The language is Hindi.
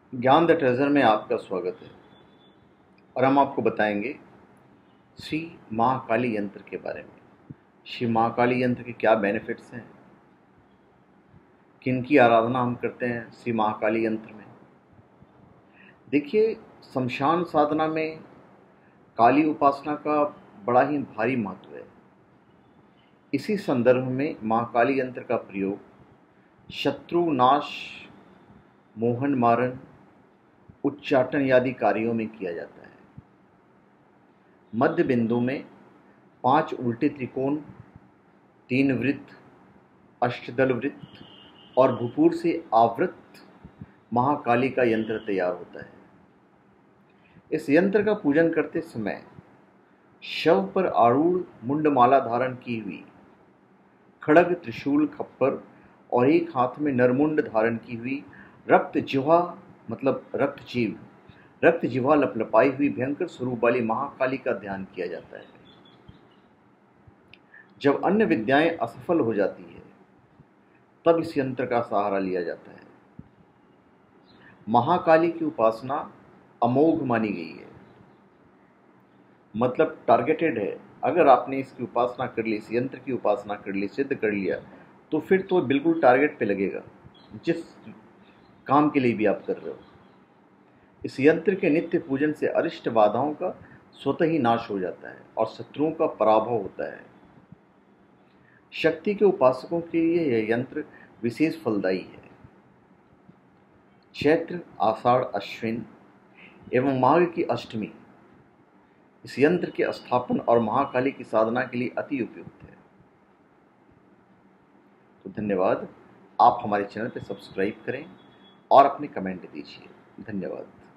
ज्ञान द ट्रेजर में आपका स्वागत है और हम आपको बताएंगे श्री महाकाली यंत्र के बारे में। श्री महाकाली यंत्र के क्या बेनिफिट्स हैं, किन की आराधना हम करते हैं श्री महाकाली यंत्र में। देखिए, शमशान साधना में काली उपासना का बड़ा ही भारी महत्व है। इसी संदर्भ में महाकाली यंत्र का प्रयोग शत्रु नाश, मोहन मारण, उच्चाटन आदि कार्यों में किया जाता है। मध्य बिंदु में 5 उल्टे त्रिकोण, 3 वृत्त, अष्टदल वृत्त और भूपूर से आवृत महाकाली का यंत्र तैयार होता है। इस यंत्र का पूजन करते समय शव पर आरूढ़ मुंडमाला धारण की हुई, खड़ग, त्रिशूल, खप्पर और एक हाथ में नरमुंड धारण की हुई, रक्त जिह्वा लपलपाई हुई भयंकर स्वरूप वाली महाकाली का ध्यान किया जाता है। जब अन्य विद्याएं असफल हो जाती है तब इस यंत्र का सहारा लिया जाता है। महाकाली की उपासना अमोघ मानी गई है, मतलब टारगेटेड है। अगर आपने इसकी उपासना कर ली, इस यंत्र की उपासना कर ली, सिद्ध कर लिया, तो फिर तो बिल्कुल टारगेट पे लगेगा जिस काम के लिए भी आप कर रहे हो। इस यंत्र के नित्य पूजन से अरिष्ट बाधाओं का स्वतः ही नाश हो जाता है और शत्रुओं का पराभव होता है। शक्ति के उपासकों के लिए यह यंत्र विशेष फलदायी है। चैत्र, आषाढ़, अश्विन एवं माघ की अष्टमी इस यंत्र के स्थापन और महाकाली की साधना के लिए अति उपयुक्त है। तो धन्यवाद। आप हमारे चैनल पर सब्सक्राइब करें और अपने कमेंट दीजिए। धन्यवाद।